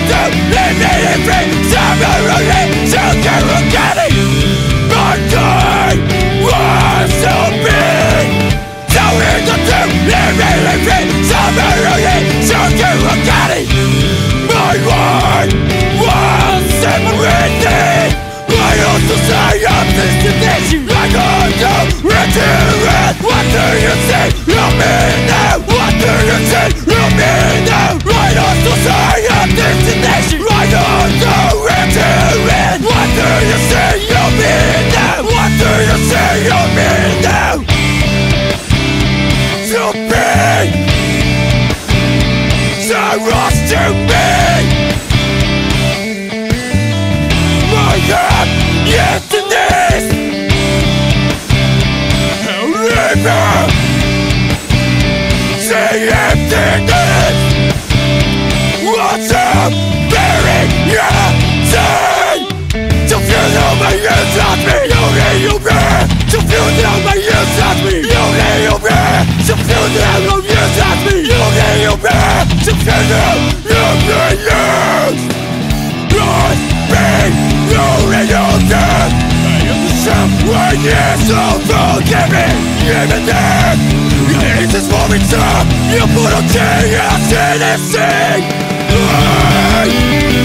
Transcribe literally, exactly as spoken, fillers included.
to leave me in free. Summerly, so carrogating. My time was so big. So here's the two, leave me in free. Summerly, so carrogating. My life was separated. I also say I'm destination. I don't know where to end. What do you say? Love me now. What do you say? Love me now. I also say I'm destination. I don't know where to end. What do you say? Love me now. What do you say? Love me now. To be so lost to me. My God, yesterday's river. Say emptiness. What's up? Bury your time. To feel how my years lost me. You need you bear. To feel how my years lost me. You need you bear. To feel how my years lost me. You need you bear. To feel how your years lost me. Rolling on death. Someone is so forgiving. Even there it is for me to. You put on chaos in this thing.